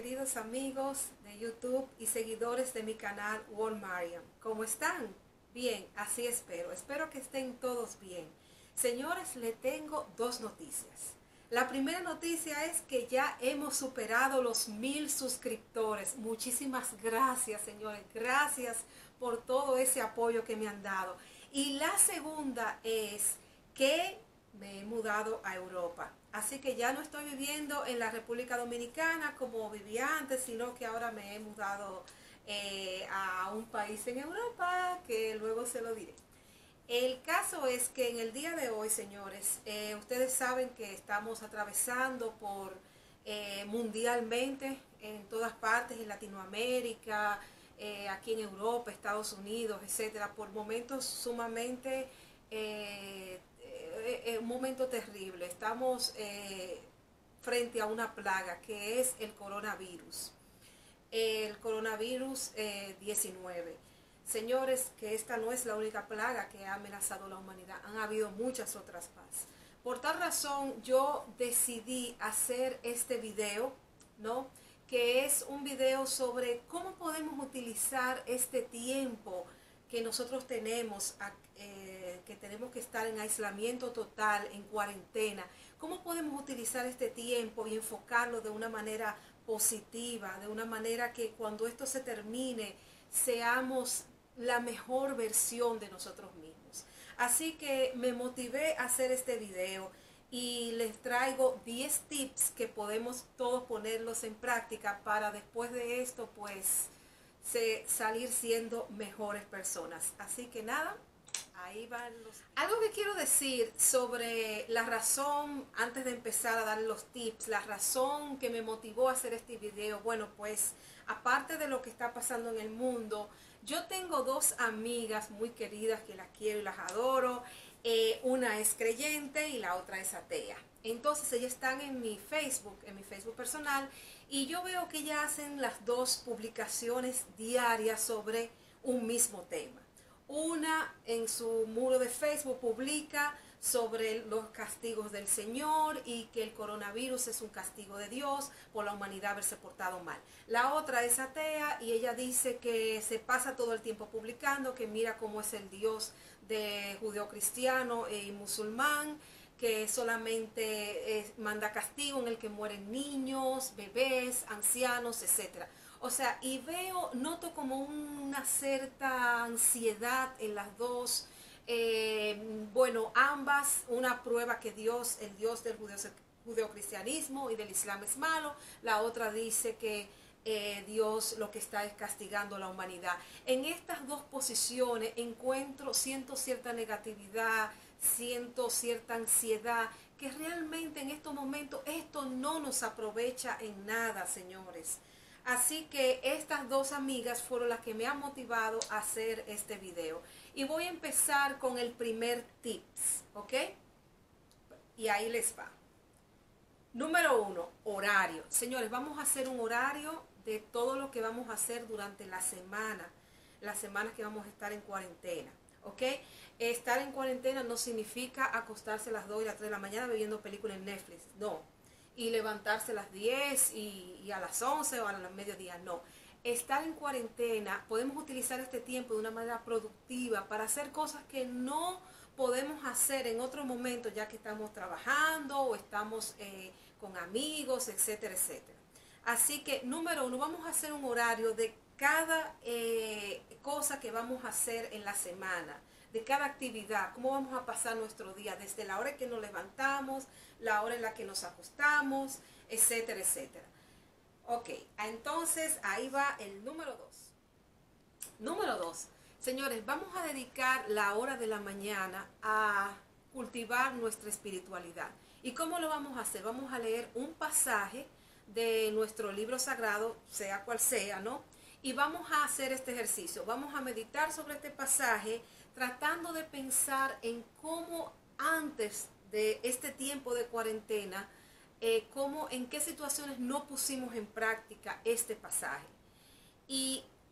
queridos amigos de YouTube y seguidores de mi canal World Mariam. ¿Cómo están? Bien, así espero. Espero que estén todos bien. Señores, le tengo dos noticias. La primera noticia es que ya hemos superado los 1000 suscriptores. Muchísimas gracias, señores. Gracias por todo ese apoyo que me han dado. Y la segunda es que me he mudado a Europa. Así que ya no estoy viviendo en la República Dominicana como vivía antes, sino que ahora me he mudado a un país en Europa, que luego se lo diré. El caso es que en el día de hoy, señores, ustedes saben que estamos atravesando por mundialmente, en todas partes, en Latinoamérica, aquí en Europa, Estados Unidos, etcétera, por momentos sumamente un momento terrible. Estamos frente a una plaga que es el coronavirus 19. Señores, que esta no es la única plaga que ha amenazado a la humanidad, han habido muchas otras más. Por tal razón yo decidí hacer este video, ¿no? Que es un video sobre cómo podemos utilizar este tiempo que nosotros tenemos, que tenemos que estar en aislamiento total, en cuarentena. ¿Cómo podemos utilizar este tiempo y enfocarlo de una manera positiva, de una manera que cuando esto se termine seamos la mejor versión de nosotros mismos? Así que me motivé a hacer este video y les traigo 10 tips que podemos todos ponerlos en práctica para después de esto pues salir siendo mejores personas. Así que nada, ahí van los... Algo que quiero decir sobre la razón, antes de empezar a dar los tips, la razón que me motivó a hacer este video. Bueno, pues aparte de lo que está pasando en el mundo, yo tengo dos amigas muy queridas que las quiero y las adoro. Una es creyente y la otra es atea. Entonces ellas están en mi Facebook personal, y yo veo que ellas hacen las dos publicaciones diarias sobre un mismo tema. Una en su muro de Facebook publica sobre los castigos del Señor y que el coronavirus es un castigo de Dios por la humanidad haberse portado mal. La otra es atea y ella dice que se pasa todo el tiempo publicando que mira cómo es el Dios de judeocristiano y musulmán, que solamente manda castigo en el que mueren niños, bebés, ancianos, etc. O sea, y noto como una cierta ansiedad en las dos. Bueno, ambas, una prueba que Dios, el Dios del judeocristianismo y del Islam es malo, la otra dice que Dios lo que está es castigando a la humanidad. En estas dos posiciones siento cierta negatividad, siento cierta ansiedad, que realmente en estos momentos esto no nos aprovecha en nada, señores. Así que estas dos amigas fueron las que me han motivado a hacer este video. Y voy a empezar con el primer tips, ¿ok? Y ahí les va. Número 1, horario. Señores, vamos a hacer un horario de todo lo que vamos a hacer durante la semana, las semanas que vamos a estar en cuarentena, ¿ok? Estar en cuarentena no significa acostarse a las 2 y las 3 de la mañana viendo películas en Netflix, no. Y levantarse a las 10 y a las 11 o a la mediodía, no. Estar en cuarentena, podemos utilizar este tiempo de una manera productiva para hacer cosas que no podemos hacer en otro momento, ya que estamos trabajando o estamos con amigos, etcétera, etcétera. Así que, número 1, vamos a hacer un horario de cada cosa que vamos a hacer en la semana, de cada actividad, cómo vamos a pasar nuestro día, desde la hora en que nos levantamos, la hora en la que nos acostamos, etcétera, etcétera. Ok, entonces ahí va el número 2. Número 2, señores, vamos a dedicar la hora de la mañana a cultivar nuestra espiritualidad. ¿Y cómo lo vamos a hacer? Vamos a leer un pasaje de nuestro libro sagrado, sea cual sea, ¿no? Y vamos a hacer este ejercicio. Vamos a meditar sobre este pasaje, tratando de pensar en cómo antes de este tiempo de cuarentena, en qué situaciones no pusimos en práctica este pasaje. Y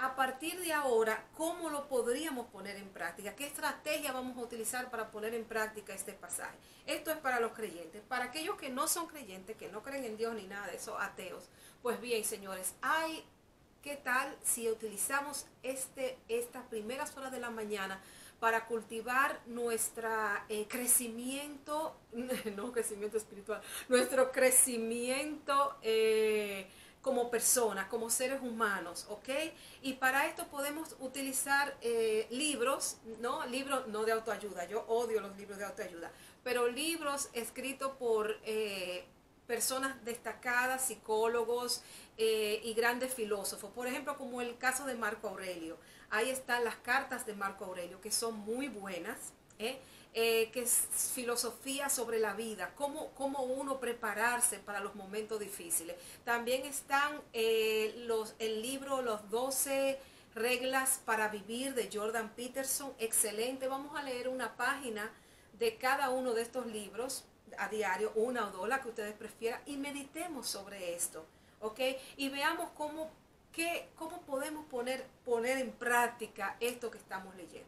a partir de ahora, ¿cómo lo podríamos poner en práctica? ¿Qué estrategia vamos a utilizar para poner en práctica este pasaje? Esto es para los creyentes. Para aquellos que no son creyentes, que no creen en Dios ni nada de eso, ateos, pues bien, señores, ¿qué tal si utilizamos estas primeras horas de la mañana para cultivar nuestro crecimiento, no crecimiento espiritual, nuestro crecimiento como personas, como seres humanos, ¿ok? Y para esto podemos utilizar libros, ¿no? Libros no de autoayuda, yo odio los libros de autoayuda, pero libros escritos por personas destacadas, psicólogos y grandes filósofos. Por ejemplo, como el caso de Marco Aurelio. Ahí están las cartas de Marco Aurelio, que son muy buenas, que es filosofía sobre la vida, cómo uno prepararse para los momentos difíciles. También están el libro Los 12 reglas para vivir de Jordan Peterson, excelente. Vamos a leer una página de cada uno de estos libros a diario, una o dos, la que ustedes prefieran, y meditemos sobre esto, ¿ok? Y veamos cómo podemos poner en práctica esto que estamos leyendo.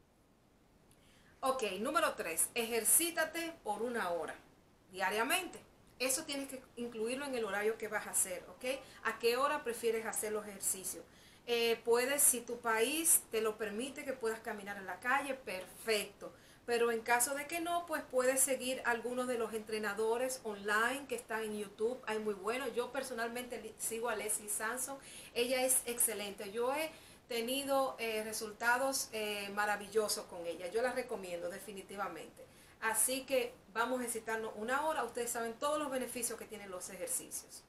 Ok, número 3, ejercítate por 1 hora diariamente. Eso tienes que incluirlo en el horario que vas a hacer, ¿ok? ¿A qué hora prefieres hacer los ejercicios? Puedes, si tu país te lo permite, que puedas caminar en la calle, perfecto. Pero en caso de que no, pues puedes seguir algunos de los entrenadores online que están en YouTube. Hay muy buenos. Yo personalmente sigo a Leslie Sansón. Ella es excelente. Yo he tenido resultados maravillosos con ella. Yo la recomiendo definitivamente. Así que vamos a ejercitarnos 1 hora. Ustedes saben todos los beneficios que tienen los ejercicios.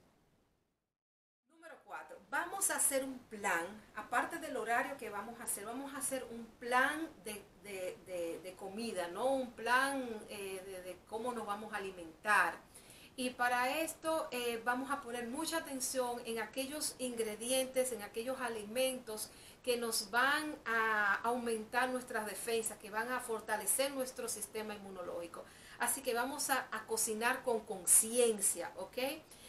Número 4. Vamos a hacer un plan, aparte del horario que vamos a hacer un plan de comida, ¿no? Un plan de cómo nos vamos a alimentar. Y para esto vamos a poner mucha atención en aquellos ingredientes, en aquellos alimentos que nos van a aumentar nuestras defensas, que van a fortalecer nuestro sistema inmunológico. Así que vamos a cocinar con conciencia, ¿ok?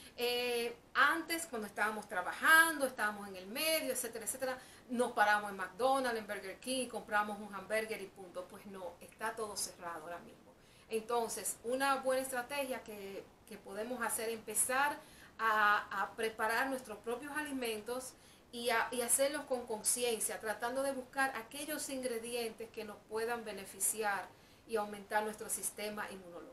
Antes, cuando estábamos trabajando, estábamos en el medio, etcétera, etcétera, nos paramos en McDonald's, en Burger King, compramos un hamburger y punto. Pues no, está todo cerrado ahora mismo. Entonces, una buena estrategia que podemos hacer es empezar a preparar nuestros propios alimentos y hacerlos con conciencia, tratando de buscar aquellos ingredientes que nos puedan beneficiar y aumentar nuestro sistema inmunológico.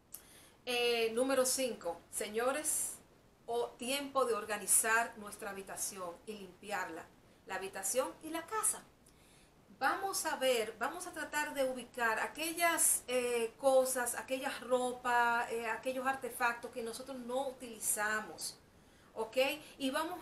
Número 5, señores, tiempo de organizar nuestra habitación y limpiarla, la habitación y la casa. Vamos a tratar de ubicar aquellas cosas, aquellas ropas, aquellos artefactos que nosotros no utilizamos, ¿ok? Y vamos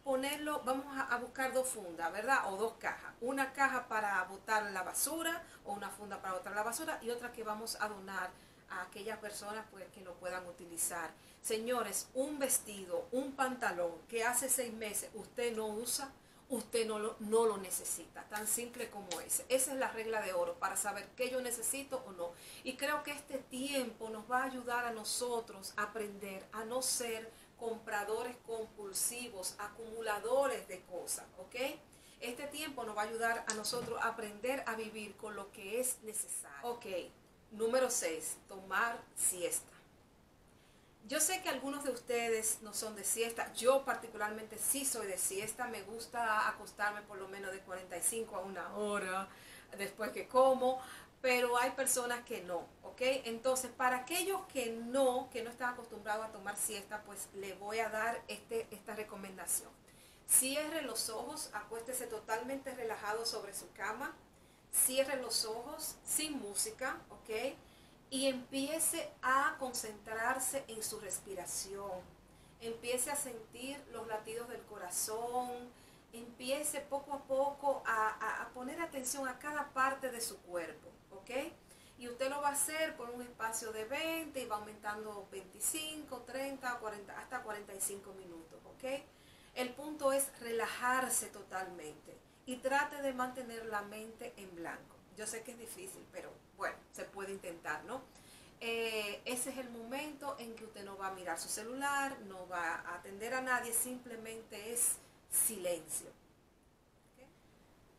a buscar 2 fundas, ¿verdad? O 2 cajas. Una caja para botar la basura, o una funda para botar la basura, y otra que vamos a donar a aquellas personas pues, que lo puedan utilizar. Señores, un vestido, un pantalón que hace 6 meses usted no usa, usted no lo necesita, tan simple como ese. Esa es la regla de oro para saber qué yo necesito o no. Y creo que este tiempo nos va a ayudar a nosotros a aprender a no ser compradores compulsivos, acumuladores de cosas, ¿ok? Este tiempo nos va a ayudar a nosotros a aprender a vivir con lo que es necesario. Ok, número 6, tomar siesta. Yo sé que algunos de ustedes no son de siesta, yo particularmente sí soy de siesta, me gusta acostarme por lo menos de 45 a 1 hora después que como, pero hay personas que no, ¿ok? Entonces, para aquellos que no están acostumbrados a tomar siesta, pues le voy a dar esta recomendación. Cierre los ojos, acuéstese totalmente relajado sobre su cama, cierre los ojos sin música, ¿ok? Y empiece a concentrarse en su respiración. Empiece a sentir los latidos del corazón. Empiece poco a poco a poner atención a cada parte de su cuerpo, ¿ok? Y usted lo va a hacer por un espacio de 20 y va aumentando 25, 30, 40, hasta 45 minutos, ¿ok? El punto es relajarse totalmente y trate de mantener la mente en blanco. Yo sé que es difícil, pero bueno, se puede intentar, ¿no? Ese es el momento en que usted no va a mirar su celular, no va a atender a nadie, simplemente es silencio.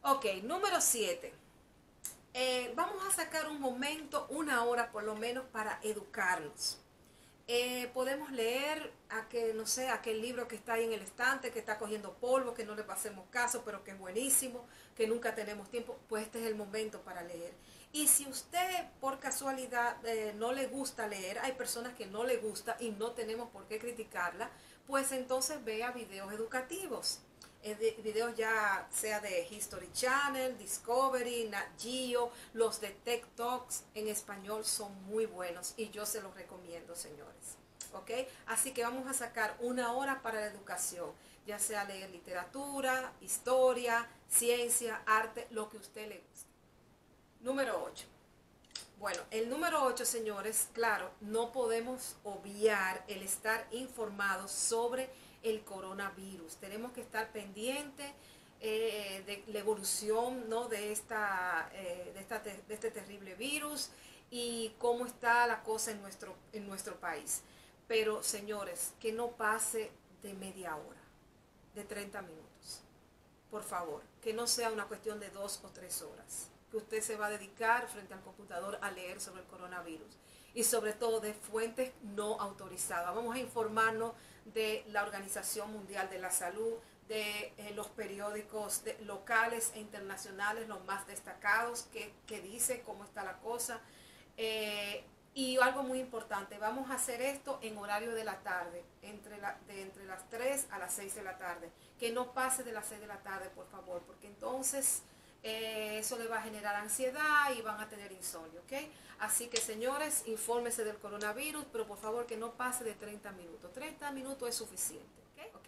Ok, número 7. Vamos a sacar un momento, una hora por lo menos, para educarnos. Podemos leer no sé, aquel libro que está ahí en el estante, que está cogiendo polvo, que no le pasemos caso, pero que es buenísimo, que nunca tenemos tiempo, pues este es el momento para leer. Y si usted por casualidad no le gusta leer, hay personas que no le gusta y no tenemos por qué criticarla, pues entonces vea videos educativos. Videos ya sea de History Channel, Discovery, Nat Geo, los de Tech Talks en español son muy buenos y yo se los recomiendo, señores. ¿Ok? Así que vamos a sacar una hora para la educación, ya sea leer literatura, historia, ciencia, arte, lo que a usted le guste. Número 8. Bueno, el número 8, señores, claro, no podemos obviar el estar informados sobre el coronavirus. Tenemos que estar pendientes de la evolución, ¿no?, de este terrible virus y cómo está la cosa en nuestro país. Pero, señores, que no pase de media hora, de 30 minutos. Por favor, que no sea una cuestión de 2 o 3 horas. Que usted se va a dedicar frente al computador a leer sobre el coronavirus y sobre todo de fuentes no autorizadas. Vamos a informarnos de la Organización Mundial de la Salud, de los periódicos locales e internacionales, los más destacados, que dice cómo está la cosa. Y algo muy importante, vamos a hacer esto en horario de la tarde, entre las 3 a las 6 de la tarde. Que no pase de las 6 de la tarde, por favor, porque entonces eso le va a generar ansiedad y van a tener insomnio, ¿ok? Así que, señores, infórmense del coronavirus, pero por favor que no pase de 30 minutos. 30 minutos es suficiente, ¿ok?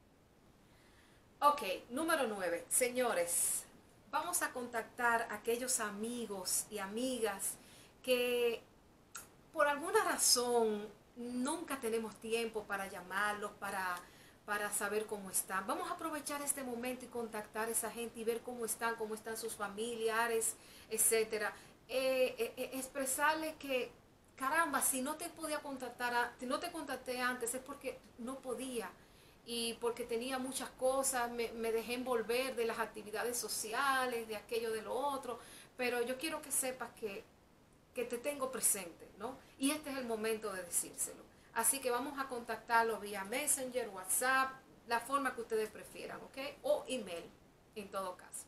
Ok, número 9. Señores, vamos a contactar a aquellos amigos y amigas que por alguna razón nunca tenemos tiempo para llamarlos, para saber cómo están. Vamos a aprovechar este momento y contactar a esa gente y ver cómo están sus familiares, etcétera. Expresarles que, caramba, si no te podía contactar, si no te contacté antes es porque no podía y porque tenía muchas cosas, me dejé envolver de las actividades sociales, de aquello, de lo otro, pero yo quiero que sepas que te tengo presente, ¿no? Y este es el momento de decírselo. Así que vamos a contactarlo vía Messenger, WhatsApp, la forma que ustedes prefieran, ¿ok? O email, en todo caso.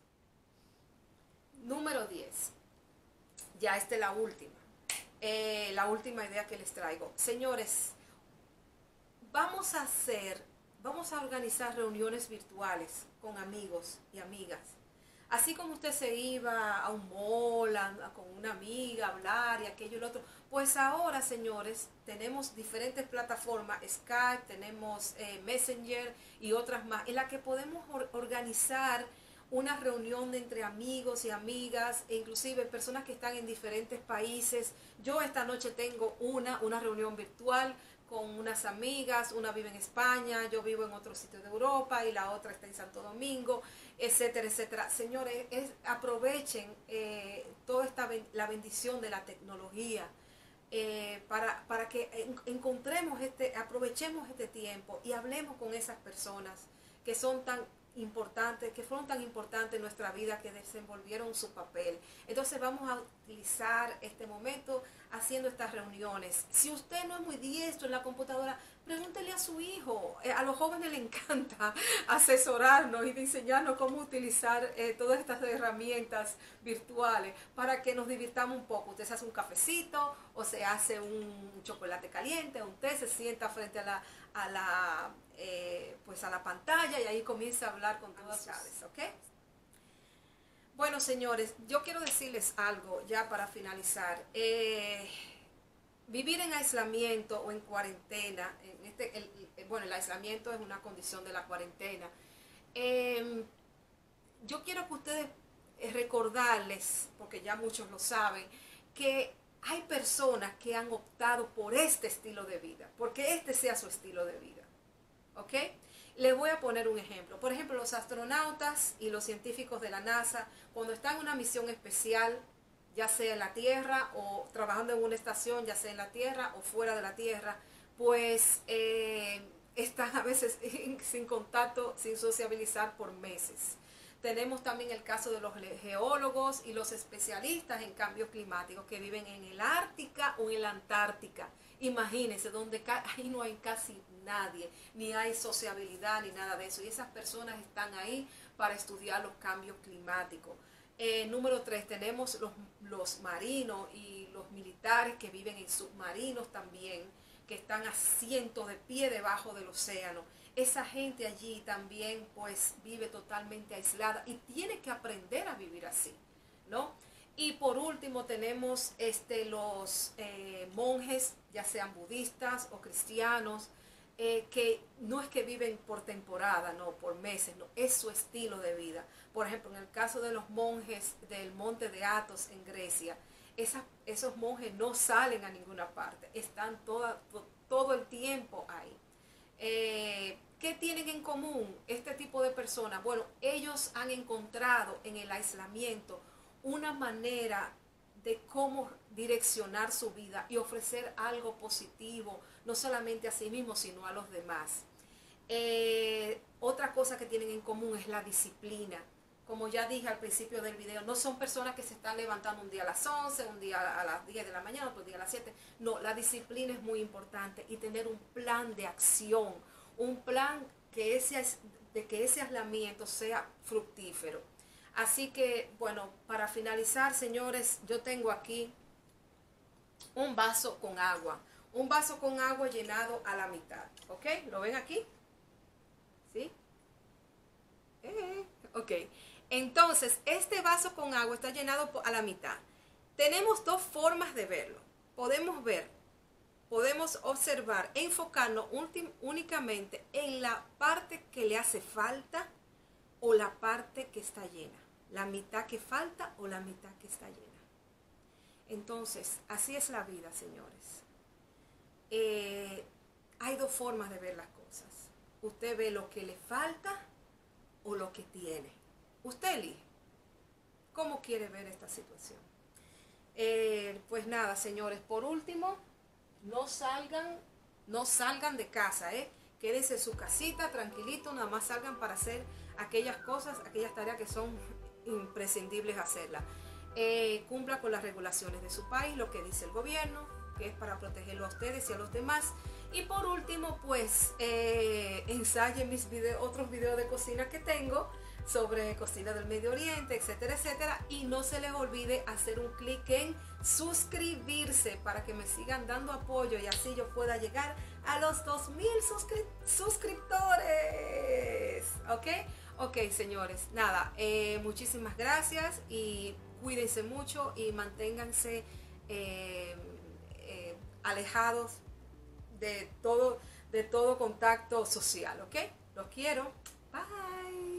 Número 10. Ya esta es la última. La última idea que les traigo. Señores, vamos a organizar reuniones virtuales con amigos y amigas. Así como usted se iba a un mall, con una amiga a hablar y aquello y lo otro, pues ahora, señores, tenemos diferentes plataformas, Skype, tenemos Messenger y otras más, en las que podemos organizar una reunión entre amigos y amigas, e inclusive personas que están en diferentes países. Yo esta noche tengo una reunión virtual con unas amigas, una vive en España, yo vivo en otro sitio de Europa y la otra está en Santo Domingo, etcétera, etcétera. Señores, aprovechen toda la bendición de la tecnología para que aprovechemos este tiempo y hablemos con esas personas que son tan importantes, que fueron tan importantes en nuestra vida, que desenvolvieron su papel. Entonces vamos a utilizar este momento haciendo estas reuniones. Si usted no es muy diestro en la computadora, pregúntele a su hijo. A los jóvenes les encanta asesorarnos y enseñarnos cómo utilizar todas estas herramientas virtuales para que nos divirtamos un poco. Usted se hace un cafecito o se hace un chocolate caliente, un té, se sienta frente a la pantalla y ahí comienza a hablar con todas ustedes, ¿ok? Bueno, señores, yo quiero decirles algo ya para finalizar. Vivir en aislamiento o en cuarentena, el aislamiento es una condición de la cuarentena. Yo quiero que ustedes recordarles, porque ya muchos lo saben, que hay personas que han optado por este estilo de vida, porque este sea su estilo de vida, ¿ok? Les voy a poner un ejemplo. Por ejemplo, los astronautas y los científicos de la NASA, cuando están en una misión especial, ya sea en la Tierra o trabajando en una estación, ya sea en la Tierra o fuera de la Tierra, pues están a veces sin contacto, sin sociabilizar por meses. Tenemos también el caso de los geólogos y los especialistas en cambio climático que viven en el Ártica o en la Antártica. Imagínense, donde ahí no hay casi nadie, ni hay sociabilidad ni nada de eso. Y esas personas están ahí para estudiar los cambios climáticos. Número 3, tenemos los marinos y los militares que viven en submarinos también, que están a cientos de pies debajo del océano. Esa gente allí también pues vive totalmente aislada y tiene que aprender a vivir así, ¿no? Y por último tenemos los monjes, ya sean budistas o cristianos, que no es que viven por temporada, no, por meses, no, es su estilo de vida. Por ejemplo, en el caso de los monjes del monte de Athos en Grecia, esos monjes no salen a ninguna parte, están todo el tiempo ahí. ¿Qué tienen en común este tipo de personas? Bueno, ellos han encontrado en el aislamiento una manera de cómo direccionar su vida y ofrecer algo positivo, no solamente a sí mismos, sino a los demás. Otra cosa que tienen en común es la disciplina. Como ya dije al principio del video, no son personas que se están levantando un día a las 11, un día a las 10 de la mañana, otro día a las 7. No, la disciplina es muy importante y tener un plan de acción, un plan de que ese aislamiento sea fructífero. Así que, bueno, para finalizar, señores, yo tengo aquí un vaso con agua llenado a la mitad, ¿ok? ¿Lo ven aquí? ¿Sí? Ok. Entonces, este vaso con agua está llenado a la mitad. Tenemos dos formas de verlo. Podemos observar, enfocarnos únicamente en la parte que le hace falta o la parte que está llena. La mitad que falta o la mitad que está llena. Entonces, así es la vida, señores. Hay dos formas de ver las cosas. Usted ve lo que le falta o lo que tiene. Usted elige cómo quiere ver esta situación. Pues nada, señores, por último, no salgan de casa, quédense en su casita, tranquilito, nada más salgan para hacer aquellas cosas, aquellas tareas que son imprescindibles hacerlas. Cumpla con las regulaciones de su país, lo que dice el gobierno, que es para protegerlo a ustedes y a los demás. Y por último, pues ensayen otros videos de cocina que tengo sobre cocina del Medio Oriente, etcétera, etcétera. Y no se les olvide hacer un clic en suscribirse para que me sigan dando apoyo y así yo pueda llegar a los 2000 suscriptores. Ok, señores, nada, muchísimas gracias y cuídense mucho y manténganse alejados de todo contacto social, ¿ok? Los quiero. Bye.